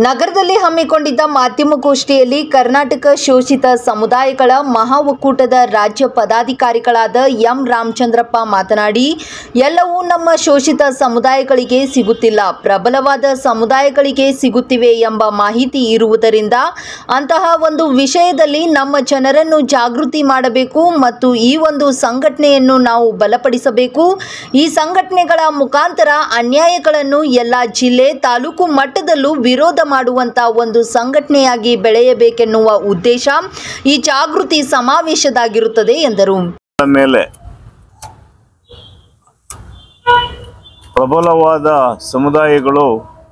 ನಗರದಲ್ಲಿ ಹಮ್ಮಿಕೊಂಡಿದ್ದ ಮಾಧ್ಯಮಗೋಷ್ಠಿಯಲ್ಲಿ ಕರ್ನಾಟಕ ಶೋಷಿತ ಸಮುದಾಯಗಳ ಮಹಾ ಒಕ್ಕೂಟದ ರಾಜ್ಯ ಪದಾಧಿಕಾರಿಗಳಾದ ಎಂ ರಾಮಚಂದ್ರಪ್ಪ ಮಾತನಾಡಿ, ಎಲ್ಲವೂ ನಮ್ಮ ಶೋಷಿತ ಸಮುದಾಯಗಳಿಗೆ ಸಿಗುತ್ತಿಲ್ಲ, ಪ್ರಬಲವಾದ ಸಮುದಾಯಗಳಿಗೆ ಸಿಗುತ್ತಿವೆ ಎಂಬ ಮಾಹಿತಿ ಇರುವುದರಿಂದ ಅಂತಹ ಒಂದು ವಿಷಯದಲ್ಲಿ ನಮ್ಮ ಜನರನ್ನು ಜಾಗೃತಿ ಮಾಡಬೇಕು ಮತ್ತು ಈ ಒಂದು ಸಂಘಟನೆಯನ್ನು ನಾವು ಬಲಪಡಿಸಬೇಕು. ಈ ಸಂಘಟನೆಗಳ ಮುಖಾಂತರ ಅನ್ಯಾಯಗಳನ್ನು ಎಲ್ಲ ಜಿಲ್ಲೆ ತಾಲೂಕು ಮಟ್ಟದಲ್ಲೂ ವಿರೋಧ ಮಾಡುವಂತ ಒಂದು ಸಂಘಟನೆಯಾಗಿ ಬೆಳೆಯಬೇಕೆನ್ನುವ ಉದ್ದೇಶ ಈ ಜಾಗೃತಿ ಸಮಾವೇಶದಾಗಿರುತ್ತದೆ ಎಂದರು. ಮೇಲೆ ಪ್ರಬಲವಾದ ಸಮುದಾಯಗಳು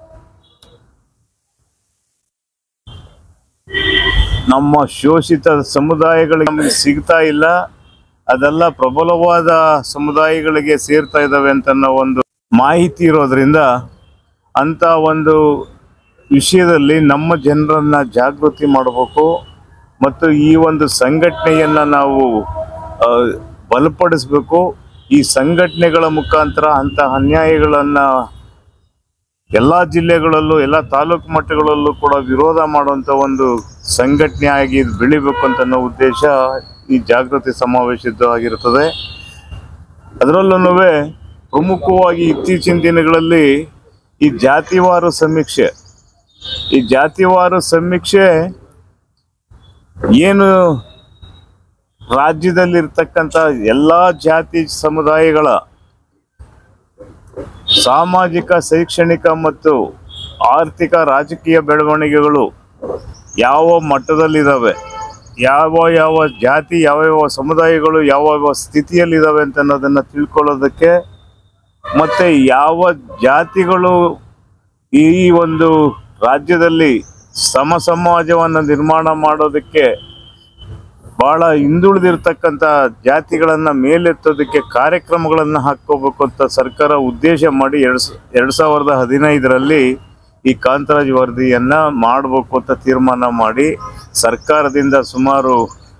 ನಮ್ಮ ಶೋಷಿತ ಸಮುದಾಯಗಳಿಗೆ ನಮಗೆ ಸಿಗ್ತಾ ಇಲ್ಲ, ಅದೆಲ್ಲ ಪ್ರಬಲವಾದ ಸಮುದಾಯಗಳಿಗೆ ಸೇರ್ತಾ ಇದ್ದಾವೆ ಅಂತ ಒಂದು ಮಾಹಿತಿ ಇರೋದ್ರಿಂದ ಅಂತ ಒಂದು ವಿಷಯದಲ್ಲಿ ನಮ್ಮ ಜನರನ್ನ ಜಾಗೃತಿ ಮಾಡಬೇಕು ಮತ್ತು ಈ ಒಂದು ಸಂಘಟನೆಯನ್ನ ನಾವು ಬಲಪಡಿಸಬೇಕು. ಈ ಸಂಘಟನೆಗಳ ಮುಖಾಂತರ ಅಂತ ಅನ್ಯಾಯಗಳನ್ನು ಎಲ್ಲ ಜಿಲ್ಲೆಗಳಲ್ಲೂ ಎಲ್ಲ ತಾಲೂಕು ಮಟ್ಟಗಳಲ್ಲೂ ಕೂಡ ವಿರೋಧ ಮಾಡುವಂಥ ಒಂದು ಸಂಘಟನೆಯಾಗಿ ಬೆಳಿಬೇಕು ಅಂತ ಅನ್ನೋ ಉದ್ದೇಶ ಈ ಜಾಗೃತಿ ಸಮಾವೇಶವಾಗಿರುತ್ತದೆ. ಅದರಲ್ಲೂ ಪ್ರಮುಖವಾಗಿ ಇತ್ತೀಚಿನ ದಿನಗಳಲ್ಲಿ ಈ ಜಾತಿವಾರು ಸಮೀಕ್ಷೆ ಏನು ರಾಜ್ಯದಲ್ಲಿರ್ತಕ್ಕಂಥ ಎಲ್ಲ ಜಾತಿ ಸಮುದಾಯಗಳ ಸಾಮಾಜಿಕ, ಶೈಕ್ಷಣಿಕ ಮತ್ತು ಆರ್ಥಿಕ, ರಾಜಕೀಯ ಬೆಳವಣಿಗೆಗಳು ಯಾವ ಮಟ್ಟದಲ್ಲಿದ್ದಾವೆ, ಯಾವ ಜಾತಿ, ಯಾವ ಸಮುದಾಯಗಳು ಯಾವ ಸ್ಥಿತಿಯಲ್ಲಿದ್ದಾವೆ ಅಂತ ಅನ್ನೋದನ್ನು ತಿಳ್ಕೊಳ್ಳೋದಕ್ಕೆ ಮತ್ತು ಯಾವ ಜಾತಿಗಳು ಈ ಒಂದು ರಾಜ್ಯದಲ್ಲಿ ಸಮಾಜವನ್ನು ನಿರ್ಮಾಣ ಮಾಡೋದಕ್ಕೆ ಭಾಳ ಹಿಂದುಳಿದಿರ್ತಕ್ಕಂಥ ಜಾತಿಗಳನ್ನು ಮೇಲೆತ್ತೋದಕ್ಕೆ ಕಾರ್ಯಕ್ರಮಗಳನ್ನು ಹಾಕ್ಕೋಬೇಕು ಅಂತ ಸರ್ಕಾರ ಉದ್ದೇಶ ಮಾಡಿ 2015ರಲ್ಲಿ ಈ ಕಾಂತರಾಜ್ ವರದಿಯನ್ನು ಮಾಡಬೇಕು ಅಂತ ತೀರ್ಮಾನ ಮಾಡಿ ಸರ್ಕಾರದಿಂದ ಸುಮಾರು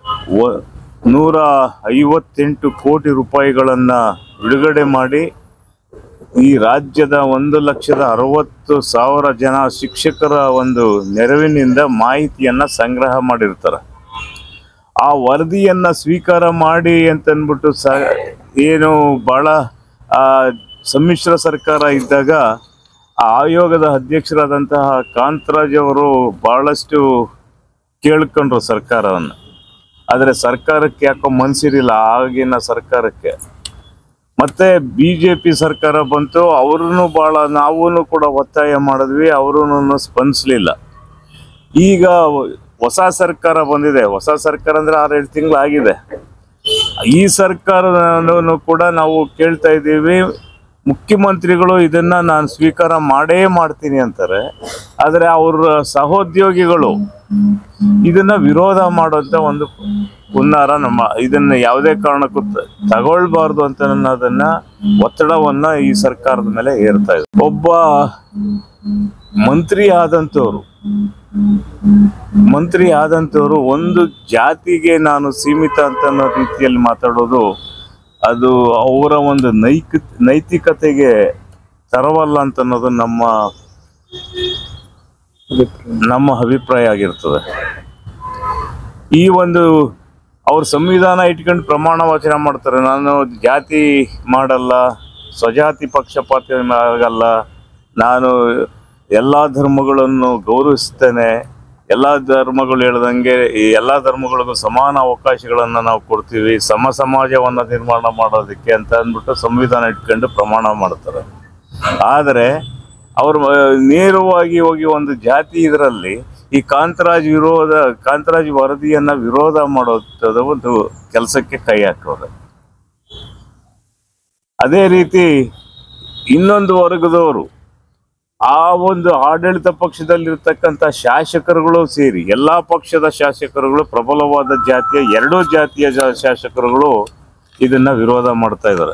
158 ಕೋಟಿ ರೂಪಾಯಿಗಳನ್ನು ಬಿಡುಗಡೆ ಮಾಡಿ ಈ ರಾಜ್ಯದ 1,60,000 ಜನ ಶಿಕ್ಷಕರ ಒಂದು ನೆರವಿನಿಂದ ಮಾಹಿತಿಯನ್ನು ಸಂಗ್ರಹ ಮಾಡಿರ್ತಾರೆ. ಆ ವರದಿಯನ್ನು ಸ್ವೀಕಾರ ಮಾಡಿ ಅಂತಂದ್ಬಿಟ್ಟು ಏನು ಭಾಳ ಸಮ್ಮಿಶ್ರ ಸರ್ಕಾರ ಇದ್ದಾಗ ಆ ಆಯೋಗದ ಅಧ್ಯಕ್ಷರಾದಂತಹ ಕಾಂತರಾಜ್ ಅವರು ಭಾಳಷ್ಟು ಕೇಳ್ಕೊಂಡ್ರು ಸರ್ಕಾರವನ್ನು. ಆದರೆ ಸರ್ಕಾರಕ್ಕೆ ಯಾಕೋ ಮನಸ್ಸಿರಲಿಲ್ಲ ಆಗಿನ ಸರ್ಕಾರಕ್ಕೆ. ಮತ್ತೆ BJP ಸರ್ಕಾರ ಬಂತು, ಅವ್ರೂ ಭಾಳ ನಾವೂ ಕೂಡ ಒತ್ತಾಯ ಮಾಡಿದ್ವಿ, ಅವರೂ ಸ್ಪಂದಿಸಲಿಲ್ಲ. ಈಗ ಹೊಸ ಸರ್ಕಾರ ಬಂದಿದೆ. ಹೊಸ ಸರ್ಕಾರ ಅಂದರೆ 6-7 ತಿಂಗಳಾಗಿದೆ. ಈ ಸರ್ಕಾರನೂ ಕೂಡ ನಾವು ಕೇಳ್ತಾ ಇದ್ದೀವಿ, ಮುಖ್ಯಮಂತ್ರಿಗಳು ಇದನ್ನು ನಾನು ಸ್ವೀಕಾರ ಮಾಡೇ ಮಾಡ್ತೀನಿ ಅಂತಾರೆ. ಆದರೆ ಅವರ ಸಹೋದ್ಯೋಗಿಗಳು ಇದನ್ನು ವಿರೋಧ ಮಾಡುವಂಥ ಒಂದು ಹುನ್ನಾರ ಇದನ್ನು ಯಾವುದೇ ಕಾರಣಕ್ಕೂ ತಗೊಳ್ಬಾರ್ದು ಅಂತ ಅನ್ನೋದನ್ನು ಒತ್ತಡವನ್ನು ಈ ಸರ್ಕಾರದ ಮೇಲೆ ಹೇರ್ತಾ ಇದೆ. ಒಬ್ಬ ಮಂತ್ರಿ ಆದಂಥವ್ರು ಒಂದು ಜಾತಿಗೆ ನಾನು ಸೀಮಿತ ಅಂತ ಅನ್ನೋ ರೀತಿಯಲ್ಲಿ ಮಾತಾಡೋದು ಅದು ಅವರ ಒಂದು ನೈತಿಕತೆಗೆ ತರವಲ್ಲ ಅಂತ ಅನ್ನೋದು ನಮ್ಮ ಅಭಿಪ್ರಾಯ ಆಗಿರ್ತದೆ. ಈ ಒಂದು ಅವ್ರ ಸಂವಿಧಾನ ಇಟ್ಕೊಂಡು ಪ್ರಮಾಣ ವಚನ ಮಾಡ್ತಾರೆ, ನಾನು ಜಾತಿ ಮಾಡಲ್ಲ, ಸ್ವಜಾತಿ ಪಕ್ಷಪಾತ ಆಗಲ್ಲ, ನಾನು ಎಲ್ಲ ಧರ್ಮಗಳನ್ನು ಗೌರವಿಸ್ತೇನೆ, ಎಲ್ಲ ಧರ್ಮಗಳು ಹೇಳ್ದಂಗೆ ಈ ಎಲ್ಲ ಧರ್ಮಗಳಿಗೂ ಸಮಾನ ಅವಕಾಶಗಳನ್ನು ನಾವು ಕೊಡ್ತೀವಿ, ಸಮಾಜವನ್ನು ನಿರ್ಮಾಣ ಮಾಡೋದಕ್ಕೆ ಅಂತ ಅಂದ್ಬಿಟ್ಟು ಸಂವಿಧಾನ ಇಟ್ಕೊಂಡು ಪ್ರಮಾಣ ಮಾಡ್ತಾರೆ. ಆದರೆ ಅವರು ನೇರವಾಗಿ ಹೋಗಿ ಒಂದು ಜಾತಿ ಇದರಲ್ಲಿ ಈ ಕಾಂತರಾಜ್ ವರದಿಯನ್ನು ವಿರೋಧ ಮಾಡೋದ ಒಂದು ಕೆಲಸಕ್ಕೆ ಕೈ ಹಾಕೋದು. ಅದೇ ರೀತಿ ಇನ್ನೊಂದು ವರ್ಗದವರು ಆ ಒಂದು ಆಡಳಿತ ಪಕ್ಷದಲ್ಲಿರ್ತಕ್ಕಂಥ ಶಾಸಕರುಗಳು ಸೇರಿ ಎಲ್ಲ ಪಕ್ಷದ ಶಾಸಕರುಗಳು, ಪ್ರಬಲವಾದ ಜಾತಿಯ 2 ಜಾತಿಯ ಶಾಸಕರುಗಳು ಇದನ್ನ ವಿರೋಧ ಮಾಡ್ತಾ ಇದ್ದಾರೆ.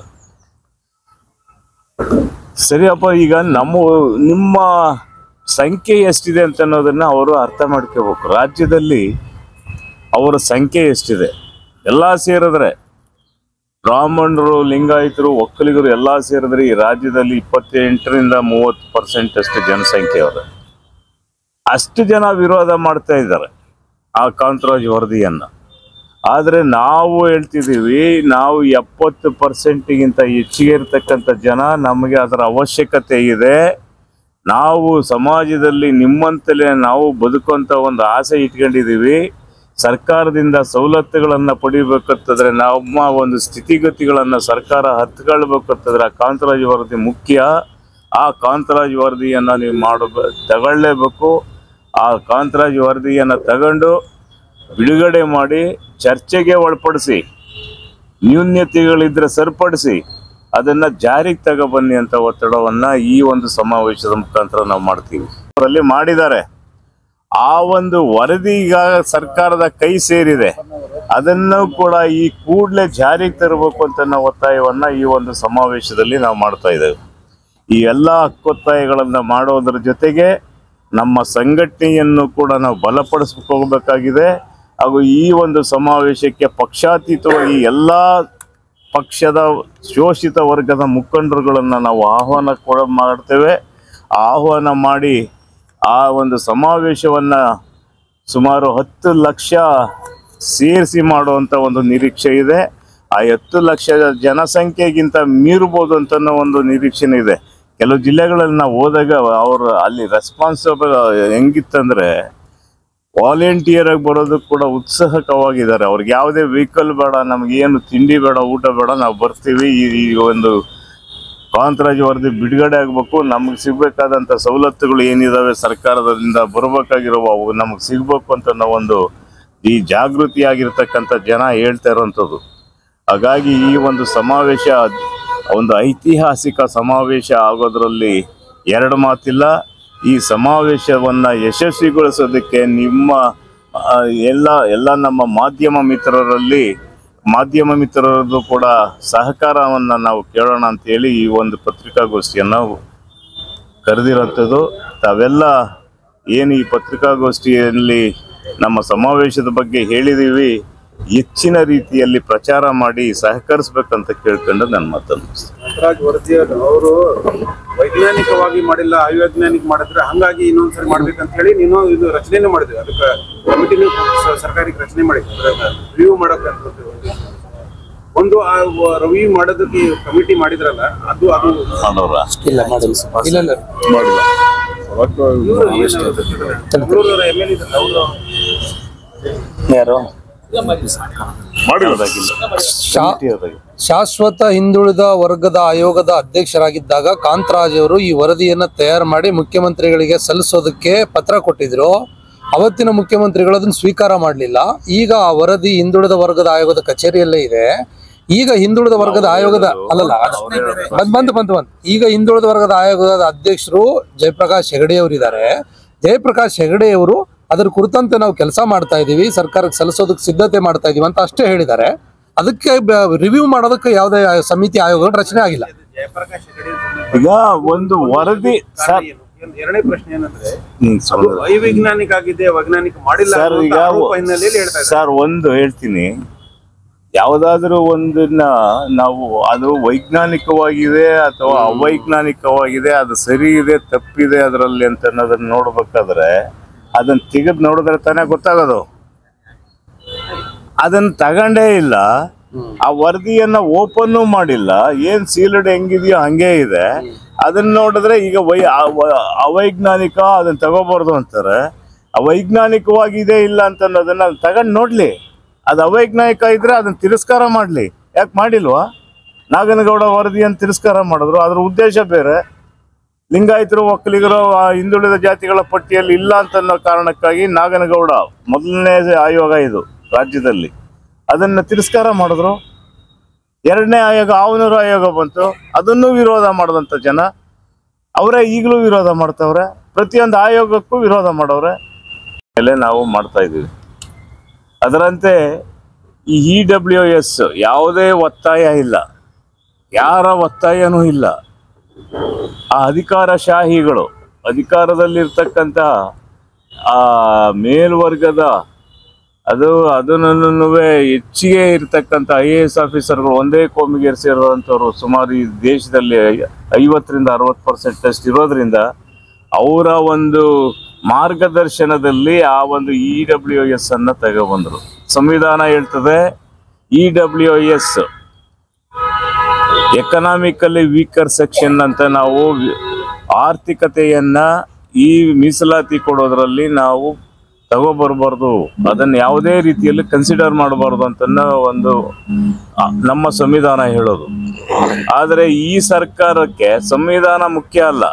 ಸರಿಯಪ್ಪ, ಈಗ ನಿಮ್ಮ ಸಂಖ್ಯೆ ಎಷ್ಟಿದೆ ಅಂತ ಅನ್ನೋದನ್ನ ಅವರು ಅರ್ಥ ಮಾಡ್ಕೋಬೇಕು. ರಾಜ್ಯದಲ್ಲಿ ಅವರ ಸಂಖ್ಯೆ ಎಷ್ಟಿದೆ, ಎಲ್ಲ ಸೇರಿದ್ರೆ ಬ್ರಾಹ್ಮಣರು, ಲಿಂಗಾಯತರು, ಒಕ್ಕಲಿಗರು ಎಲ್ಲ ಸೇರಿದ್ರೆ ಈ ರಾಜ್ಯದಲ್ಲಿ 28ರಿಂದ 30% ಅಷ್ಟು ಜನಸಂಖ್ಯೆ ಅವರ. ಅಷ್ಟು ಜನ ವಿರೋಧ ಮಾಡ್ತಾ ಇದ್ದಾರೆ ಆ ಕಾಂತರಾಜ್ ವರದಿಯನ್ನು. ಆದರೆ ನಾವು ಹೇಳ್ತಿದ್ದೀವಿ, ನಾವು 70%ಗಿಂತ ಹೆಚ್ಚಿಗೆ ಇರ್ತಕ್ಕಂಥ ಜನ ನಮಗೆ ಅದರ ಅವಶ್ಯಕತೆ ಇದೆ. ನಾವು ಸಮಾಜದಲ್ಲಿ ನಿಮ್ಮಂತಲೇ ನಾವು ಬದುಕುವಂಥ ಒಂದು ಆಸೆ ಇಟ್ಕೊಂಡಿದ್ದೀವಿ. ಸರ್ಕಾರದಿಂದ ಸವಲತ್ತುಗಳನ್ನು ಪಡಿಬೇಕಂತಂದರೆ, ನಮ್ಮ ಒಂದು ಸ್ಥಿತಿಗತಿಗಳನ್ನು ಸರ್ಕಾರ ಹತ್ಕೊಳ್ಬೇಕಂತಂದರೆ ಆ ಕಾಂತರಾಜ್ ವರದಿ ಮುಖ್ಯ. ಆ ಕಾಂತರಾಜ್ ವರದಿಯನ್ನು ನೀವು ತಗೊಳ್ಳೇಬೇಕು. ಆ ಕಾಂತರಾಜ್ ವರದಿಯನ್ನು ತಗೊಂಡು ಬಿಡುಗಡೆ ಮಾಡಿ ಚರ್ಚೆಗೆ ಒಳಪಡಿಸಿ, ನ್ಯೂನ್ಯತೆಗಳಿದ್ರೆ ಸರಿಪಡಿಸಿ ಅದನ್ನು ಜಾರಿಗೆ ತಗೊಬನ್ನಿ ಅಂತ ಒತ್ತಡವನ್ನು ಈ ಒಂದು ಸಮಾವೇಶದ ಮುಖಾಂತರ ನಾವು ಮಾಡ್ತೀವಿ. ಅವರಲ್ಲಿ ಮಾಡಿದ್ದಾರೆ. ಆ ಒಂದು ವರದಿ ಈಗ ಸರ್ಕಾರದ ಕೈ ಸೇರಿದೆ. ಅದನ್ನು ಕೂಡ ಈ ಕೂಡಲೇ ಜಾರಿಗೆ ತರಬೇಕು ಅಂತ ನಾವು ಒತ್ತಾಯವನ್ನು ಈ ಒಂದು ಸಮಾವೇಶದಲ್ಲಿ ನಾವು ಮಾಡ್ತಾ ಇದ್ದೇವೆ. ಈ ಎಲ್ಲ ಹಕ್ಕೊತ್ತಾಯಗಳನ್ನು ಮಾಡೋದ್ರ ಜೊತೆಗೆ ನಮ್ಮ ಸಂಘಟನೆಯನ್ನು ಕೂಡ ನಾವು ಬಲಪಡಿಸ್ಕೋಬೇಕಾಗಿದೆ. ಹಾಗೂ ಈ ಒಂದು ಸಮಾವೇಶಕ್ಕೆ ಪಕ್ಷಾತೀತವಾಗಿ ಎಲ್ಲ ಪಕ್ಷದ ಶೋಷಿತ ವರ್ಗದ ಮುಖಂಡರುಗಳನ್ನು ನಾವು ಆಹ್ವಾನ ಕೂಡ ಮಾಡ್ತೇವೆ. ಆಹ್ವಾನ ಮಾಡಿ ಆ ಒಂದು ಸಮಾವೇಶವನ್ನು ಸುಮಾರು 10 ಲಕ್ಷ ಸೇರಿಸಿ ಮಾಡುವಂಥ ಒಂದು ನಿರೀಕ್ಷೆ ಇದೆ. ಆ 10 ಲಕ್ಷ ಜನಸಂಖ್ಯೆಗಿಂತ ಮೀರ್ಬೋದು ಅಂತ ಒಂದು ನಿರೀಕ್ಷೆನೇ ಇದೆ. ಕೆಲವು ಜಿಲ್ಲೆಗಳಲ್ಲಿ ನಾವು ಹೋದಾಗ ಅವರು ಅಲ್ಲಿ ರೆಸ್ಪಾನ್ಸಿಬಲ್ ಹೆಂಗಿತ್ತಂದರೆ ವಾಲಂಟಿಯರ್ ಆಗಿ ಬರೋದಕ್ಕೆ ಕೂಡ ಉತ್ಸಾಹಕವಾಗಿದ್ದಾರೆ. ಅವ್ರಿಗೆ ಯಾವುದೇ ವೆಹಿಕಲ್ ಬೇಡ, ನಮಗೇನು ತಿಂಡಿ ಬೇಡ, ಊಟ ಬೇಡ, ನಾವು ಬರ್ತೀವಿ. ಈ ಒಂದು ಕಾಂತರಾಜ್ ವರದಿ ಬಿಡುಗಡೆ ಆಗಬೇಕು, ನಮಗೆ ಸಿಗಬೇಕಾದಂಥ ಸವಲತ್ತುಗಳು ಏನಿದ್ದಾವೆ ಸರ್ಕಾರದಿಂದ ಬರಬೇಕಾಗಿರುವ ಅವು ನಮಗೆ ಸಿಗಬೇಕು ಅಂತ ನಾವೊಂದು ಈ ಜಾಗೃತಿಯಾಗಿರ್ತಕ್ಕಂಥ ಜನ ಹೇಳ್ತಾ ಇರೋವಂಥದ್ದು. ಹಾಗಾಗಿ ಈ ಒಂದು ಸಮಾವೇಶ ಒಂದು ಐತಿಹಾಸಿಕ ಸಮಾವೇಶ ಆಗೋದ್ರಲ್ಲಿ ಎರಡು ಮಾತಿಲ್ಲ. ಈ ಸಮಾವೇಶವನ್ನು ಯಶಸ್ವಿಗೊಳಿಸೋದಕ್ಕೆ ನಿಮ್ಮ ಎಲ್ಲ ನಮ್ಮ ಮಾಧ್ಯಮ ಮಿತ್ರರದ್ದು ಕೂಡ ಸಹಕಾರವನ್ನು ನಾವು ಕೇಳೋಣ ಅಂತೇಳಿ ಈ ಒಂದು ಪತ್ರಿಕಾಗೋಷ್ಠಿಯನ್ನು ಕರೆದಿರೋಂಥದ್ದು. ತಾವೆಲ್ಲ ಏನು ಈ ಪತ್ರಿಕಾಗೋಷ್ಠಿಯಲ್ಲಿ ನಮ್ಮ ಸಮಾವೇಶದ ಬಗ್ಗೆ ಹೇಳಿದ್ದೀವಿ, ಹೆಚ್ಚಿನ ರೀತಿಯಲ್ಲಿ ಪ್ರಚಾರ ಮಾಡಿ ಸಹಕರಿಸಬೇಕಂತ ಕೇಳ್ಕೊಂಡು ನನ್ನ ಮಾತನ್ನು ಕಾಂತರಾಜ್ ವರದಿಯನ್ನು ಅವರು ವೈಜ್ಞಾನಿಕವಾಗಿ ಮಾಡಿಲ್ಲ, ಅವೈಜ್ಞಾನಿಕ ಮಾಡಿದ್ರೆ ಹಂಗಾಗಿ ಇನ್ನೊಂದ್ಸರಿ ಮಾಡ್ಬೇಕಂತ ಹೇಳಿ ನೀನು ಇದು ರಚನೆ ಮಾಡಿದ್ವಿ. ಅದಕ್ಕೆ ಕಮಿಟಿನೂ ಸರ್ಕಾರಕ್ಕೆ ರಚನೆ ಮಾಡಿದ್ವಿ ರಿವ್ಯೂ ಮಾಡೋಕೆ ಅಂತ. ಒಂದು ರಿವ್ಯೂ ಮಾಡೋದಕ್ಕೆ ಕಮಿಟಿ ಮಾಡಿದ್ರಲ್ಲ, ಅದು ಯಾರು ಶಾಶ್ವತ ಹಿಂದುಳಿದ ವರ್ಗದ ಆಯೋಗದ ಅಧ್ಯಕ್ಷರಾಗಿದ್ದಾಗ ಕಾಂತರಾಜ್ ಅವರು ಈ ವರದಿಯನ್ನ ತಯಾರು ಮಾಡಿ ಮುಖ್ಯಮಂತ್ರಿಗಳಿಗೆ ಸಲ್ಲಿಸೋದಕ್ಕೆ ಪತ್ರ ಕೊಟ್ಟಿದ್ರು. ಅವತ್ತಿನ ಮುಖ್ಯಮಂತ್ರಿಗಳು ಅದನ್ನು ಸ್ವೀಕಾರ ಮಾಡಲಿಲ್ಲ. ಈಗ ಆ ವರದಿ ಹಿಂದುಳಿದ ವರ್ಗದ ಆಯೋಗದ ಕಚೇರಿಯಲ್ಲೇ ಇದೆ. ಈಗ ಹಿಂದುಳಿದ ವರ್ಗದ ಆಯೋಗದ ಬಂದು ಈಗ ಹಿಂದುಳಿದ ವರ್ಗದ ಆಯೋಗದ ಅಧ್ಯಕ್ಷರು ಜಯಪ್ರಕಾಶ್ ಹೆಗಡೆ ಅವರು ಇದ್ದಾರೆ. ಜಯಪ್ರಕಾಶ್ ಹೆಗಡೆ ಅವರು ಅದರ ಕುರಿತಂತೆ ನಾವು ಕೆಲಸ ಮಾಡ್ತಾ ಇದೀವಿ, ಸರ್ಕಾರಕ್ಕೆ ಸಲ್ಲಿಸೋದಕ್ಕೆ ಸಿದ್ಧತೆ ಮಾಡ್ತಾ ಇದೀವಿ ಅಂತ ಅಷ್ಟೇ ಹೇಳಿದ್ದಾರೆ. ಅದಕ್ಕೆ ರಿವ್ಯೂ ಮಾಡೋದಕ್ಕೆ ಯಾವುದೇ ಸಮಿತಿ ಆಯೋಗ ರಚನೆ ಆಗಿಲ್ಲ. ಈಗ ಒಂದು ವರದಿ ಎರಡನೇ ಪ್ರಶ್ನೆ ಏನಂದ್ರೆ ಅವೈಜ್ಞಾನಿಕ ಆಗಿದೆ, ವೈಜ್ಞಾನಿಕ ಮಾಡಿಲ್ಲ ಸರ್. ಒಂದು ಹೇಳ್ತೀನಿ, ಯಾವುದಾದ್ರೂ ಒಂದನ್ನ ನಾವು ಅದು ವೈಜ್ಞಾನಿಕವಾಗಿದೆ ಅಥವಾ ಅವೈಜ್ಞಾನಿಕವಾಗಿದೆ, ಅದು ಸರಿ ಇದೆ ತಪ್ಪಿದೆ ಅದರಲ್ಲಿ ಅಂತ ಅನ್ನೋದನ್ನ ನೋಡ್ಬೇಕಾದ್ರೆ ಅದನ್ನ ತೆಗೆದು ನೋಡಿದ್ರೆ ತಾನೇ ಗೊತ್ತಾಗೋದು. ಅದನ್ನ ತಗೊಂಡೇ ಇಲ್ಲ, ಆ ವರದಿಯನ್ನ ಓಪನ್ ಮಾಡಿಲ್ಲ, ಏನ್ ಸೀಲ್ಡ್ ಹೆಂಗಿದೆಯೋ ಹಂಗೆ ಇದೆ. ಅದನ್ನ ನೋಡಿದ್ರೆ ಈಗ ಅವೈಜ್ಞಾನಿಕ ಅದನ್ನ ತಗೋಬಾರ್ದು ಅಂತಾರೆ. ಅವೈಜ್ಞಾನಿಕವಾಗಿದೆ ಇಲ್ಲ ಅಂತ ಅನ್ನೋದನ್ನ ತಗೊಂಡು ನೋಡ್ಲಿ. ಅದು ಅವೈಜ್ಞಾನಿಕ ಇದ್ರೆ ಅದನ್ನ ತಿರಸ್ಕಾರ ಮಾಡ್ಲಿ. ಯಾಕೆ ಮಾಡಿಲ್ವಾ? ನಾಗನಗೌಡ ವರದಿಯನ್ನು ತಿರಸ್ಕಾರ ಮಾಡಿದ್ರು, ಅದ್ರ ಉದ್ದೇಶ ಬೇರೆ. ಲಿಂಗಾಯತರು, ಒಕ್ಕಲಿಗರು, ಹಿಂದುಳಿದ ಜಾತಿಗಳ ಪಟ್ಟಿಯಲ್ಲಿ ಇಲ್ಲ ಅಂತ ಅನ್ನೋ ಕಾರಣಕ್ಕಾಗಿ ನಾಗನಗೌಡ ಮೊದಲನೇ ಆಯೋಗ ಇದು ರಾಜ್ಯದಲ್ಲಿ, ಅದನ್ನು ತಿರಸ್ಕಾರ ಮಾಡಿದ್ರು. ಎರಡನೇ ಆಯೋಗ ಆವನೂರು ಆಯೋಗ ಬಂತು, ಅದನ್ನು ವಿರೋಧ ಮಾಡಿದಂಥ ಜನ ಅವರೇ ಈಗಲೂ ವಿರೋಧ ಮಾಡ್ತವ್ರೆ. ಪ್ರತಿಯೊಂದು ಆಯೋಗಕ್ಕೂ ವಿರೋಧ ಮಾಡವ್ರೆ. ಮೇಲೆ ನಾವು ಮಾಡ್ತಾ ಇದ್ದೀವಿ. ಅದರಂತೆ ಈ EWS ಯಾವುದೇ ಒತ್ತಾಯ ಇಲ್ಲ, ಯಾರ ಒತ್ತಾಯನೂ ಇಲ್ಲ. ಆ ಅಧಿಕಾರಶಾಹಿಗಳು, ಅಧಿಕಾರದಲ್ಲಿರ್ತಕ್ಕಂಥ ಆ ಮೇಲ್ವರ್ಗದ ಅದನ್ನು ಹೆಚ್ಚಿಗೆ ಇರ್ತಕ್ಕಂಥ IAS ಆಫೀಸರ್ಗಳು ಒಂದೇ ಕೋಮಿಗೆ ಸೇರಿರುವಂಥವ್ರು ಸುಮಾರು ಈ ದೇಶದಲ್ಲಿ 50 ರಿಂದ 60% ಇರೋದ್ರಿಂದ ಅವರ ಒಂದು ಮಾರ್ಗದರ್ಶನದಲ್ಲಿ ಆ ಒಂದು EWS ಅನ್ನ ತಗೊಬಂದ್ರು. ಸಂವಿಧಾನ ಹೇಳ್ತದೆ EWS ಎಕನಾಮಿಕಲಿ ವೀಕರ್ ಸೆಕ್ಷನ್ ಅಂತ, ನಾವು ಆರ್ಥಿಕತೆಯನ್ನ ಈ ಮೀಸಲಾತಿ ಕೊಡೋದ್ರಲ್ಲಿ ನಾವು ತಗೋಬರ್ಬಾರ್ದು, ಅದನ್ನ ಯಾವುದೇ ರೀತಿಯಲ್ಲಿ ಕನ್ಸಿಡರ್ ಮಾಡಬಾರ್ದು ಅಂತ ಒಂದು ನಮ್ಮ ಸಂವಿಧಾನ ಹೇಳೋದು. ಆದರೆ ಈ ಸರ್ಕಾರಕ್ಕೆ ಸಂವಿಧಾನ ಮುಖ್ಯ ಅಲ್ಲ,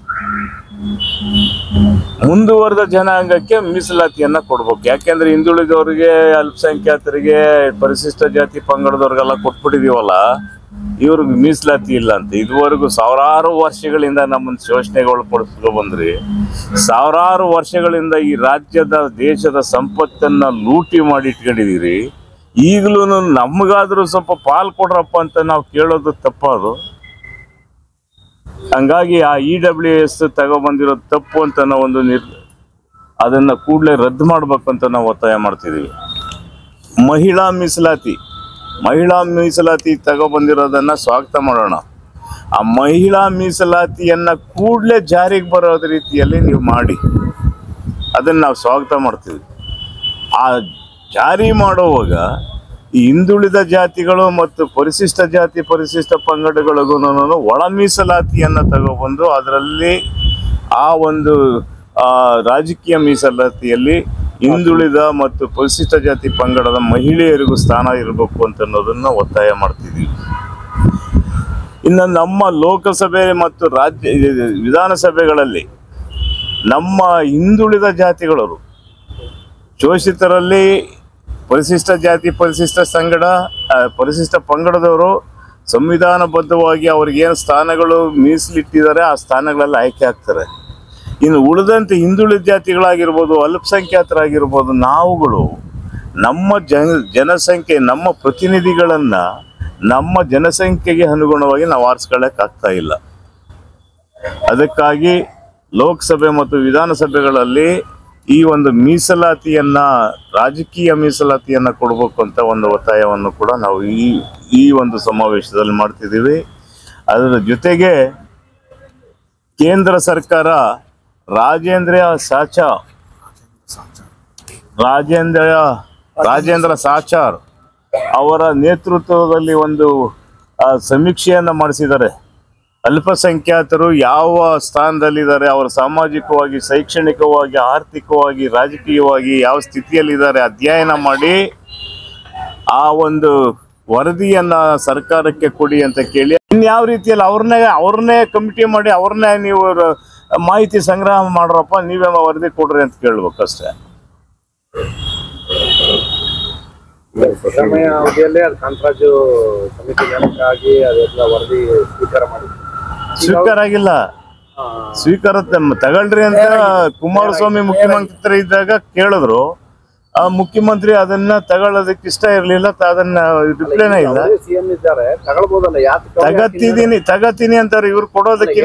ಮುಂದುವರೆದ ಜನಾಂಗಕ್ಕೆ ಮೀಸಲಾತಿಯನ್ನ ಕೊಡ್ಬೇಕು. ಯಾಕೆಂದ್ರೆ ಹಿಂದುಳಿದವರಿಗೆ, ಅಲ್ಪಸಂಖ್ಯಾತರಿಗೆ, ಪರಿಶಿಷ್ಟ ಜಾತಿ ಪಂಗಡದವ್ರಿಗೆಲ್ಲ ಕೊಟ್ಬಿಟ್ಟಿದೀವಲ್ಲ, ಇವ್ರಿಗೆ ಮೀಸಲಾತಿ ಇಲ್ಲ ಅಂತ. ಇದುವರೆಗೂ ಸಾವಿರಾರು ವರ್ಷಗಳಿಂದ ನಮ್ಮನ್ನು ಶೋಷಣೆಗೆ ಒಳಪಡಿಸ್ಕೊ ಬಂದ್ರಿ. ಸಾವಿರಾರು ವರ್ಷಗಳಿಂದ ಈ ರಾಜ್ಯದ ದೇಶದ ಸಂಪತ್ತನ್ನ ಲೂಟಿ ಮಾಡಿ ಇಟ್ಕೊಂಡಿದೀರಿ. ಈಗಲೂ ನಮಗಾದ್ರೂ ಸ್ವಲ್ಪ ಪಾಲ್ ಕೊಡ್ರಪ್ಪ ಅಂತ ನಾವು ಕೇಳೋದು ತಪ್ಪದು. ಹಂಗಾಗಿ ಆ EWS ತಗೊಬಂದಿರೋದು ತಪ್ಪು ಅಂತ ನಾವು ಅದನ್ನ ಕೂಡಲೇ ರದ್ದು ಮಾಡ್ಬೇಕು ಅಂತ ನಾವು ಒತ್ತಾಯ ಮಾಡ್ತಿದೀವಿ. ಮಹಿಳಾ ಮೀಸಲಾತಿ ತಗೊಬಂದಿರೋದನ್ನ ಸ್ವಾಗತ ಮಾಡೋಣ. ಆ ಮಹಿಳಾ ಮೀಸಲಾತಿಯನ್ನ ಕೂಡಲೇ ಜಾರಿಗೆ ಬರೋದ ರೀತಿಯಲ್ಲಿ ನೀವು ಮಾಡಿ, ಅದನ್ನ ನಾವು ಸ್ವಾಗತ ಮಾಡ್ತೀವಿ. ಆ ಜಾರಿ ಮಾಡುವಾಗ ಈ ಹಿಂದುಳಿದ ಜಾತಿಗಳು ಮತ್ತು ಪರಿಶಿಷ್ಟ ಜಾತಿ ಪರಿಶಿಷ್ಟ ಪಂಗಡಗಳಿಗೂ ಒಳ ಮೀಸಲಾತಿಯನ್ನ ತಗೊಬಂದು ಅದರಲ್ಲಿ ಆ ಒಂದು ರಾಜಕೀಯ ಮೀಸಲಾತಿಯಲ್ಲಿ ಹಿಂದುಳಿದ ಮತ್ತು ಪರಿಶಿಷ್ಟ ಜಾತಿ ಪಂಗಡದ ಮಹಿಳೆಯರಿಗೂ ಸ್ಥಾನ ಇರಬೇಕು ಅಂತ ಅನ್ನೋದನ್ನ ಒತ್ತಾಯ ಮಾಡ್ತಿದ್ದೀವಿ. ಇನ್ನು ನಮ್ಮ ಲೋಕಸಭೆ ಮತ್ತು ವಿಧಾನಸಭೆಗಳಲ್ಲಿ ನಮ್ಮ ಹಿಂದುಳಿದ ಜಾತಿಗಳವರು, ಶೋಷಿತರಲ್ಲಿ ಪರಿಶಿಷ್ಟ ಜಾತಿ ಪರಿಶಿಷ್ಟ ಪಂಗಡದವರು ಸಂವಿಧಾನಬದ್ಧವಾಗಿ ಅವ್ರಿಗೇನು ಸ್ಥಾನಗಳು ಮೀಸಲಿಟ್ಟಿದ್ದಾರೆ ಆ ಸ್ಥಾನಗಳೆಲ್ಲ ಆಯ್ಕೆ ಆಗ್ತಾರೆ. ಇನ್ನು ಉಳಿದಂತೆ ಹಿಂದುಳಿದ ಜಾತಿಗಳಾಗಿರ್ಬೋದು, ಅಲ್ಪಸಂಖ್ಯಾತರಾಗಿರ್ಬೋದು, ನಾವುಗಳು ನಮ್ಮ ಜನಸಂಖ್ಯೆ, ನಮ್ಮ ಪ್ರತಿನಿಧಿಗಳನ್ನ ನಮ್ಮ ಜನಸಂಖ್ಯೆಗೆ ಅನುಗುಣವಾಗಿ ನಾವು ಆರಿಸ್ಕೊಳ್ಳೋಕ್ಕಾಗ್ತಾ ಇಲ್ಲ. ಅದಕ್ಕಾಗಿ ಲೋಕಸಭೆ ಮತ್ತು ವಿಧಾನಸಭೆಗಳಲ್ಲಿ ಈ ಒಂದು ಮೀಸಲಾತಿಯನ್ನ, ರಾಜಕೀಯ ಮೀಸಲಾತಿಯನ್ನ ಕೊಡಬೇಕು ಅಂತ ಒಂದು ಒತ್ತಾಯವನ್ನು ಕೂಡ ನಾವು ಈ ಒಂದು ಸಮಾವೇಶದಲ್ಲಿ ಮಾಡ್ತಿದ್ದೀವಿ. ಅದರ ಜೊತೆಗೆ ಕೇಂದ್ರ ಸರ್ಕಾರ ರಾಜೇಂದ್ರ ಸಾಚಾರ್ ಅವರ ನೇತೃತ್ವದಲ್ಲಿ ಒಂದು ಸಮೀಕ್ಷೆಯನ್ನು ಮಾಡಿಸಿದ್ದಾರೆ. ಅಲ್ಪಸಂಖ್ಯಾತರು ಯಾವ ಸ್ಥಾನದಲ್ಲಿದ್ದಾರೆ, ಅವರು ಸಾಮಾಜಿಕವಾಗಿ, ಶೈಕ್ಷಣಿಕವಾಗಿ, ಆರ್ಥಿಕವಾಗಿ, ರಾಜಕೀಯವಾಗಿ ಯಾವ ಸ್ಥಿತಿಯಲ್ಲಿದ್ದಾರೆ ಅಧ್ಯಯನ ಮಾಡಿ ಆ ಒಂದು ವರದಿಯನ್ನ ಸರ್ಕಾರಕ್ಕೆ ಕೊಡಿ ಅಂತ ಕೇಳಿ, ಇನ್ಯಾವ ರೀತಿಯಲ್ಲಿ ಅವ್ರನ್ನೇ ಕಮಿಟಿ ಮಾಡಿ ಅವ್ರನ್ನೇ ನೀವು ಮಾಹಿತಿ ಸಂಗ್ರಹ ಮಾಡ್ರಪ್ಪ, ನೀವೇ ವರದಿ ಕೊಡ್ರಿ ಅಂತ ಕೇಳ್ಬೇಕಷ್ಟೇ. ಸಿದ್ದರಾಮಯ್ಯ ಅವಧಿಯಲ್ಲೇ ಅದು ಕಾಂತರಾಜು ಸಮಿತಿ ನೇಮಕಾಗಿ ಅದೆಲ್ಲ ವರದಿ ಸ್ವೀಕಾರ ಆಗಿಲ್ಲ. ಸ್ವೀಕಾರ ತಗೊಳ್ರಿ ಅಂತ ಕುಮಾರಸ್ವಾಮಿ ಮುಖ್ಯಮಂತ್ರಿ ಇದ್ದಾಗ ಕೇಳಿದ್ರು. ಆ ಮುಖ್ಯಮಂತ್ರಿ ಅದನ್ನ ತಗೊಳ್ಳೋದಕ್ಕೆ ಇಷ್ಟ ಇರ್ಲಿಲ್ಲ, ಅದನ್ನ ರಿಪ್ಲೈನೇ ಇಲ್ಲ. ತಗತೀನಿ ಅಂತಾರೆ, ಇವ್ರು ಕೊಡೋದಕ್ಕೆ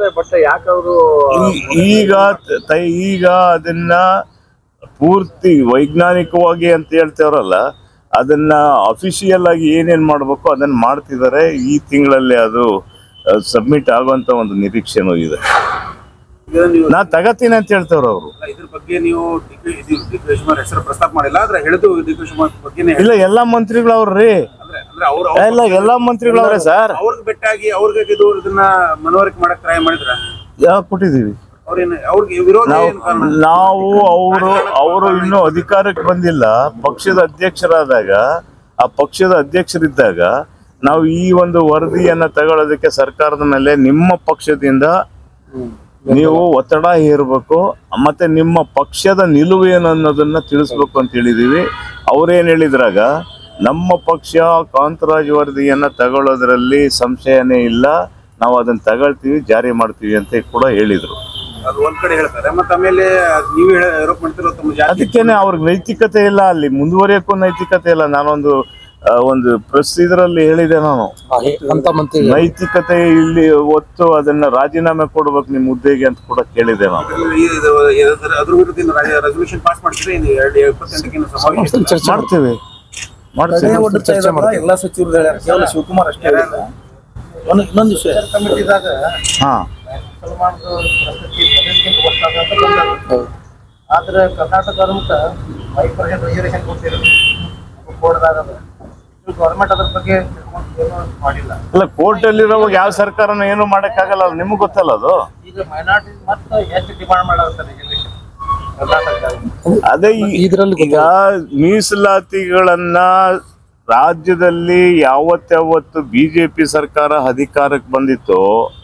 ಈಗ ಅದನ್ನ ಪೂರ್ತಿ ವೈಜ್ಞಾನಿಕವಾಗಿ ಅಂತ ಹೇಳ್ತೇವ್ರಲ್ಲ, ಅದನ್ನ ಅಫಿಷಿಯಲ್ ಆಗಿ ಏನೇನ್ ಮಾಡ್ಬೇಕು ಅದನ್ನ ಮಾಡ್ತಿದ್ದಾರೆ. ಈ ತಿಂಗಳಲ್ಲಿ ಅದು ಸಬ್ಮಿಟ್ ಆಗುವಂತ ಒಂದು ನಿರೀಕ್ಷೆನೂ ಇದೆ. ನಾ ತಗತೀನಿ ಅಂತ ಹೇಳ್ತವ್ರ ಅವರು. ಇದ್ರ ಬಗ್ಗೆ ನೀವು ಹೆಸರು ಪ್ರಸ್ತಾಪ ಮಾಡಿಲ್ಲ, ಆದ್ರೆ ಹೇಳಿದ್ದು ಇಲ್ಲ, ಎಲ್ಲಾ ಮಂತ್ರಿಗಳು ಅವ್ರಿ, ಎಲ್ಲಾ ಮಂತ್ರಿಗಳು ಅವ್ರೆ ಸರ್. ಅವ್ರಿಗೆ ಬೆಟ್ಟಾಗಿ ಅವ್ರಿಗೆ ಇದನ್ನ ಮನವರಿಕೆ ಮಾಡಕ್ ಟ್ರೈ ಮಾಡಿದ್ರ? ಯಾಕೆ ಕೊಟ್ಟಿದೀವಿ ನಾವು? ಅವರು ಇನ್ನೂ ಅಧಿಕಾರಕ್ಕೆ ಬಂದಿಲ್ಲ. ಪಕ್ಷದ ಅಧ್ಯಕ್ಷರಾದಾಗ, ಆ ಪಕ್ಷದ ಅಧ್ಯಕ್ಷರಿದ್ದಾಗ ನಾವು ಈ ಒಂದು ವರದಿಯನ್ನ ತಗೊಳ್ಳೋದಕ್ಕೆ ಸರ್ಕಾರದ ಮೇಲೆ ನಿಮ್ಮ ಪಕ್ಷದಿಂದ ನೀವು ಒತ್ತಡ ಹೇರಬೇಕು, ಮತ್ತೆ ನಿಮ್ಮ ಪಕ್ಷದ ನಿಲುವು ಏನು ಅನ್ನೋದನ್ನ ತಿಳಿಸ್ಬೇಕು ಅಂತ ಹೇಳಿದೀವಿ. ಅವ್ರೇನ್ ಹೇಳಿದ್ರಾಗ, ನಮ್ಮ ಪಕ್ಷ ಕಾಂತರಾಜ್ ವರದಿಯನ್ನ ತಗೊಳ್ಳೋದ್ರಲ್ಲಿ ಸಂಶಯನೇ ಇಲ್ಲ, ನಾವು ಅದನ್ನ ತಗೊಳ್ತೀವಿ, ಜಾರಿ ಮಾಡ್ತೀವಿ ಅಂತ ಕೂಡ ಹೇಳಿದ್ರು. ಅದು ಒಂದ್ ಕಡೆ ಹೇಳ್ತಾರೆ, ಮತ್ತೆ ಆಮೇಲೆ ನೀವು ಆರೋಪ ಮಾಡ್ತಿರೋ ಅದಕ್ಕೇನೆ ಅವ್ರಿಗೆ ನೈತಿಕತೆ ಇಲ್ಲ, ಅಲ್ಲಿ ಮುಂದುವರಿಯಕ್ಕೂ ನೈತಿಕತೆ ಇಲ್ಲ. ನಾನೊಂದು ಪ್ರೆಸ್ ಇದರಲ್ಲಿ ಹೇಳಿದೆ, ನಾನು ನೈತಿಕತೆ ಇಲ್ಲಿ ಒತ್ತು ಅದನ್ನ ರಾಜೀನಾಮೆ ಕೊಡ್ಬೇಕು ನಿಮ್ಮ ಹುದ್ದೆಗೆ ಅಂತ ಕೂಡ ಕೇಳಿದೆ ನಾನು. ಅದ್ರ ವಿರುದ್ಧ ರೆಸಲ್ಯೂಷನ್ ಪಾಸ್ ಮಾಡ್ತೀವಿ, ಎಲ್ಲ ಸಚಿವರು ಶಿವಕುಮಾರ್ ಅಷ್ಟೇ. ಇನ್ನೊಂದು ವಿಷಯ ಕಮಿಟಿದಾಗ ಮುಸಲ್ಮಾನರು ಪ್ರಶಸ್ತಿ ಪ್ರದೇಶಕ್ಕಿಂತ ಗೊತ್ತಾಗ ಅಂತ ಬಂದ. ಆದ್ರೆ ಕರ್ನಾಟಕ ಗೌರ್ಮೆಂಟ್ 5% ರಿಸರ್ವೇಶನ್ ಕೊಟ್ಟಿರೋದು ಕೋರ್ಟ್ದಾಗ ಗೌರ್ಮೆಂಟ್ ಅದ್ರ ಬಗ್ಗೆ ಏನೂ ಮಾಡಿಲ್ಲ. ಅಲ್ಲ, ಕೋರ್ಟ್ ಅಲ್ಲಿರೋವಾಗ ಯಾವ ಸರ್ಕಾರನೂ ಏನು ಮಾಡಕ್ಕಾಗಲ್ಲ, ನಿಮ್ಗೆ ಗೊತ್ತಲ್ಲ ಅದು. ಈಗ ಮೈನಾರಿಟಿ ಮತ್ತೆ ಎಷ್ಟು ಡಿಮಾಂಡ್ ಮಾಡಾಗುತ್ತೆ ರಿಸರ್ವೇಶನ್ ಕರ್ನಾಟಕದಾಗ. ಅದೇ ಈಗ ಮೀಸಲಾತಿಗಳನ್ನ ರಾಜ್ಯದಲ್ಲಿ ಯಾವತ್ತು ಬಿಜೆಪಿ ಸರ್ಕಾರ ಅಧಿಕಾರಕ್ಕೆ ಬಂದಿತ್ತು,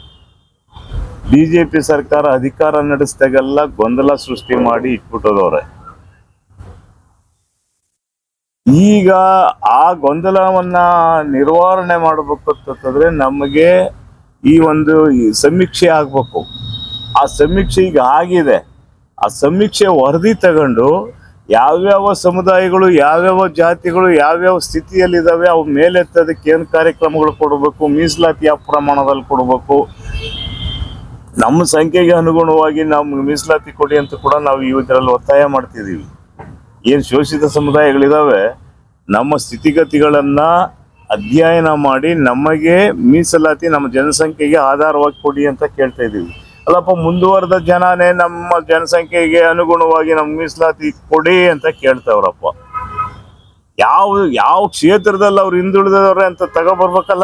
ಬಿಜೆಪಿ ಸರ್ಕಾರ ಅಧಿಕಾರ ನಡೆಸಿದಾಗೆಲ್ಲ ಗೊಂದಲ ಸೃಷ್ಟಿ ಮಾಡಿ ಇಟ್ಬಿಟ್ಟದವ್ರೆ. ಈಗ ಆ ಗೊಂದಲವನ್ನ ನಿರ್ವಹಣೆ ಮಾಡಬೇಕು ಅಂತಂದ್ರೆ ನಮಗೆ ಈ ಒಂದು ಸಮೀಕ್ಷೆ ಆಗ್ಬೇಕು. ಆ ಸಮೀಕ್ಷೆ ಈಗ ಆಗಿದೆ. ಆ ಸಮೀಕ್ಷೆ ವರದಿ ತಗೊಂಡು ಯಾವ್ಯಾವ ಸಮುದಾಯಗಳು, ಯಾವ್ಯಾವ ಜಾತಿಗಳು ಯಾವ್ಯಾವ ಸ್ಥಿತಿಯಲ್ಲಿದ್ದಾವೆ ಅವು ಮೇಲೆತ್ತೋದಕ್ಕೆ ಏನು ಕಾರ್ಯಕ್ರಮಗಳು ಕೊಡಬೇಕು, ಮೀಸಲಾತಿ ಯಾವ ಪ್ರಮಾಣದಲ್ಲಿ ಕೊಡಬೇಕು, ನಮ್ಮ ಸಂಖ್ಯೆಗೆ ಅನುಗುಣವಾಗಿ ನಮ್ಗೆ ಮೀಸಲಾತಿ ಕೊಡಿ ಅಂತ ಕೂಡ ನಾವು ಇದರಲ್ಲಿ ಒತ್ತಾಯ ಮಾಡ್ತಿದ್ದೀವಿ. ಏನು ಶೋಷಿತ ಸಮುದಾಯಗಳಿದಾವೆ ನಮ್ಮ ಸ್ಥಿತಿಗತಿಗಳನ್ನ ಅಧ್ಯಯನ ಮಾಡಿ ನಮಗೆ ಮೀಸಲಾತಿ ನಮ್ಮ ಜನಸಂಖ್ಯೆಗೆ ಆಧಾರವಾಗಿ ಕೊಡಿ ಅಂತ ಕೇಳ್ತಾ ಇದ್ದೀವಿ. ಅಲ್ಲಪ್ಪ, ಮುಂದುವರೆದ ಜನನೇ ನಮ್ಮ ಜನಸಂಖ್ಯೆಗೆ ಅನುಗುಣವಾಗಿ ನಮ್ಮ ಮೀಸಲಾತಿ ಕೊಡಿ ಅಂತ ಕೇಳ್ತಾವ್ರಪ್ಪ. ಯಾವ ಕ್ಷೇತ್ರದಲ್ಲಿ ಅವ್ರು ಹಿಂದುಳಿದವ್ರೆ ಅಂತ ತಗೊಬರ್ಬೇಕಲ್ಲ.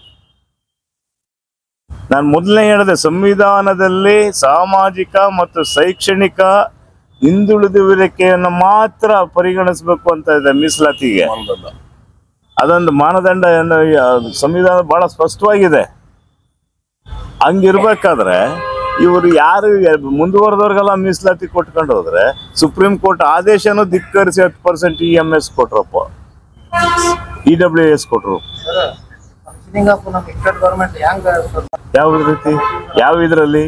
ನಾನು ಮೊದಲನೇ ಹೇಳಿದೆ, ಸಂವಿಧಾನದಲ್ಲಿ ಸಾಮಾಜಿಕ ಮತ್ತು ಶೈಕ್ಷಣಿಕ ಹಿಂದುಳಿದುವಿಕೆಯನ್ನು ಮಾತ್ರ ಪರಿಗಣಿಸಬೇಕು ಅಂತ ಇದೆ ಮೀಸಲಾತಿಗೆ. ಅದೊಂದು ಮಾನದಂಡ ಸಂವಿಧಾನ ಬಹಳ ಸ್ಪಷ್ಟವಾಗಿದೆ. ಹಂಗಿರ್ಬೇಕಾದ್ರೆ ಇವರು ಯಾರು ಮುಂದುವರೆದವ್ರಿಗೆಲ್ಲ ಮೀಸಲಾತಿ ಕೊಟ್ಕೊಂಡು ಹೋದ್ರೆ ಸುಪ್ರೀಂ ಕೋರ್ಟ್ ಆದೇಶನೂ ಧಿಕ್ಕರಿಸಿ 10% EMS ಕೊಟ್ರಪ್ಪ, EWS ಕೊಟ್ರು. ಯಾವ ರೀತಿ, ಯಾವ ಇದರಲ್ಲಿ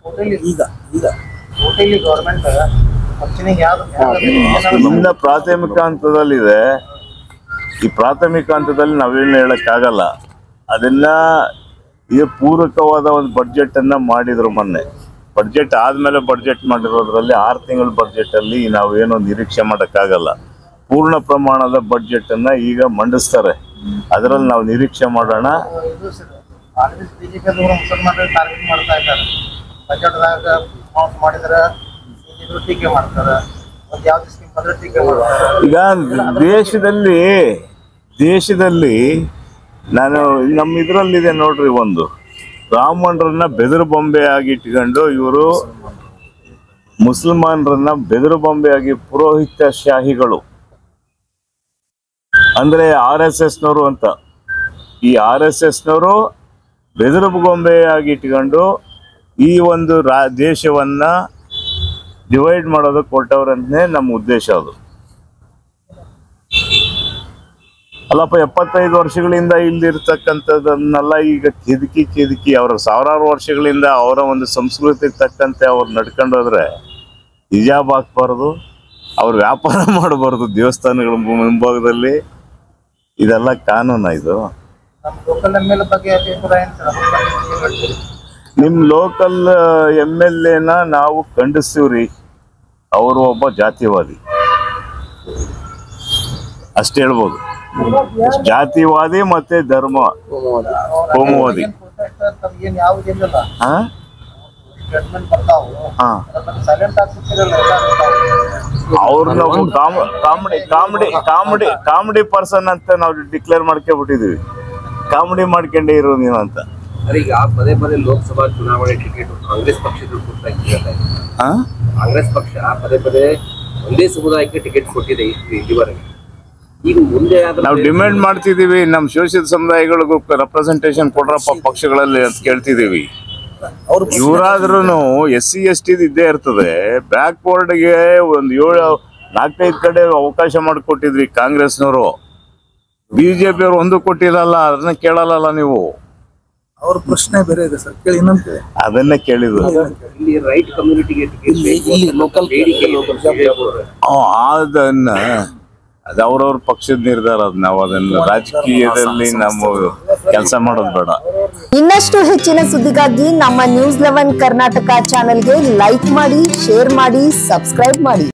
ಇನ್ನ ಪ್ರಾಥಮಿಕ ಹಂತದಲ್ಲಿದೆ. ಈ ಪ್ರಾಥಮಿಕ ಹಂತದಲ್ಲಿ ನಾವೇನು ಹೇಳಕ್ಕಾಗಲ್ಲ. ಅದನ್ನ ಇದು ಪೂರಕವಾದ ಒಂದು ಬಡ್ಜೆಟ್ ಅನ್ನ ಮಾಡಿದ್ರು ಮೊನ್ನೆ. ಬಡ್ಜೆಟ್ ಆದ್ಮೇಲೆ ಬಡ್ಜೆಟ್ ಮಾಡಿರೋದ್ರಲ್ಲಿ 6 ತಿಂಗಳ ಬಡ್ಜೆಟ್ ಅಲ್ಲಿ ನಾವೇನೋ ನಿರೀಕ್ಷೆ ಮಾಡಕ್ಕಾಗಲ್ಲ. ಪೂರ್ಣ ಪ್ರಮಾಣದ ಬಡ್ಜೆಟ್ ಅನ್ನ ಈಗ ಮಂಡಿಸ್ತಾರೆ. ಅದರಲ್ಲಿ ನಾವು ನಿರೀಕ್ಷೆ ಮಾಡೋಣ. ಈಗ ದೇಶದಲ್ಲಿ ನಾನು ನಮ್ಮ ಇದರಲ್ಲಿದೆ ನೋಡ್ರಿ, ಒಂದು ಬ್ರಾಹ್ಮಣರನ್ನ ಬೆದರು ಬೊಂಬೆ ಆಗಿ ಇಟ್ಕೊಂಡು ಇವರು ಮುಸಲ್ಮಾನರನ್ನ ಬೆದರು ಬೊಂಬೆ ಆಗಿ ಪುರೋಹಿತ ಶಾಹಿಗಳು ಅಂದ್ರೆ RSSನವರು ಅಂತ. ಈ RSSನವರು ಬೆದರು ಗೊಂಬೆಯಾಗಿ ಇಟ್ಕೊಂಡು ಈ ಒಂದು ದೇಶವನ್ನ ಡಿವೈಡ್ ಮಾಡೋದಕ್ಕೆ ಕೊಟ್ಟವ್ರಂತೆ ನಮ್ಮ ಉದ್ದೇಶ. ಅದು ಅಲ್ಲಪ್ಪ, 75 ವರ್ಷಗಳಿಂದ ಇಲ್ಲಿರ್ತಕ್ಕಂಥದ್ದನ್ನೆಲ್ಲ ಈಗ ಕೆದಕಿ ಅವರ ಸಾವಿರಾರು ವರ್ಷಗಳಿಂದ ಅವರ ಒಂದು ಸಂಸ್ಕೃತಿಗೆ ತಕ್ಕಂತೆ ಅವ್ರು ನಡ್ಕೊಂಡು ಹೋದ್ರೆ ಹಿಜಾಬ್ ಹಾಕ್ಬಾರ್ದು, ಅವ್ರು ವ್ಯಾಪಾರ ಮಾಡಬಾರ್ದು ದೇವಸ್ಥಾನಗಳ ಮುಂಭಾಗದಲ್ಲಿ. ಇದೆಲ್ಲ ಕಾನೂನ ಇದು? ನಿಮ್ಮ ಲೋಕಲ್ MLAನ ನಾವು ಖಂಡಿಸ್ತೀವ್ರಿ. ಅವರು ಒಬ್ಬ ಜಾತಿವಾದಿ, ಅಷ್ಟೇ ಹೇಳ್ಬೋದು. ಜಾತಿವಾದಿ ಮತ್ತೆ ಕೋಮುವಾದಿ. ಅವ್ರು ನಾವು ಕಾಮಿಡಿ ಪರ್ಸನ್ ಅಂತ ನಾವು ಡಿಕ್ಲೇರ್ ಮಾಡ್ಕೊಂಡ್ಬಿಟ್ಟಿದೀವಿ. ಕಾಮಿಡಿ ಮಾಡ್ಕೊಂಡೇ ಇರೋ ನೀವು ಅಂತ. ಈಗ ಪದೇ ಲೋಕಸಭಾ ಚುನಾವಣೆ ಟಿಕೆಟ್ ಕಾಂಗ್ರೆಸ್ ಪಕ್ಷದ ಕಾಂಗ್ರೆಸ್ ಪಕ್ಷ ಪದೇ ಒಂದೇ ಸಮುದಾಯಕ್ಕೆ ಟಿಕೆಟ್ ಕೊಟ್ಟಿದೆ ಇಲ್ಲಿವರೆಗೆ. ಈಗ ಮುಂದೆ ನಾವು ಡಿಮ್ಯಾಂಡ್ ಮಾಡ್ತಿದೀವಿ, ನಮ್ಮ ಶೋಷಿತ ಸಮುದಾಯಗಳಿಗೂ ರೆಪ್ರೆಸೆಂಟೇಷನ್ ಕೊಡ್ರಪ್ಪ ಪಕ್ಷಗಳಲ್ಲಿ ಅಂತ ಕೇಳ್ತಿದೀವಿ. ಇವರಾದ್ರೂ SC ST ಇದ್ದೇ ಇರ್ತದೆ. ಬ್ಯಾಕ್ವರ್ಡ್ಗೆ ಒಂದು 4-5 ಕಡೆ ಅವಕಾಶ ಮಾಡಿಕೊಟ್ಟಿದ್ರಿ ಕಾಂಗ್ರೆಸ್ನವರು. BJP ಅವರು ಒಂದು ಕೊಟ್ಟಿರಲ್ಲ, ಅದನ್ನ ಕೇಳಲ್ಲ ನೀವು. ಅವ್ರ ಪ್ರಶ್ನೆ ಬೇರೆ ಇದೆ ಸರ್, ಕೇಳಿ ಇನ್ನೊಂದು ಅದನ್ನೇ ಕೇಳಿದ್ರು. ಇಲ್ಲಿ ರೈಟ್ ಕಮ್ಯುನಿಟಿಗೆ ಅದನ್ನ ಅದು ಅವ್ರವ್ರ ಪಕ್ಷದ ನಿರ್ಧಾರ. ಅದು ನಾವು ಅದನ್ನ ರಾಜಕೀಯದಲ್ಲಿ ನಮ್ಮ ಕೆಲಸ ಮಾಡೋದು ಬೇಡ. ಇನ್ನಷ್ಟು ಹೆಚ್ಚಿನ ಸುದ್ದಿಗಾಗಿ ನಮ್ಮ News 11 ಕರ್ನಾಟಕ ಚಾನೆಲ್ಗೆ ಲೈಕ್ ಮಾಡಿ, ಶೇರ್ ಮಾಡಿ, ಸಬ್ಸ್ಕ್ರೈಬ್ ಮಾಡಿ.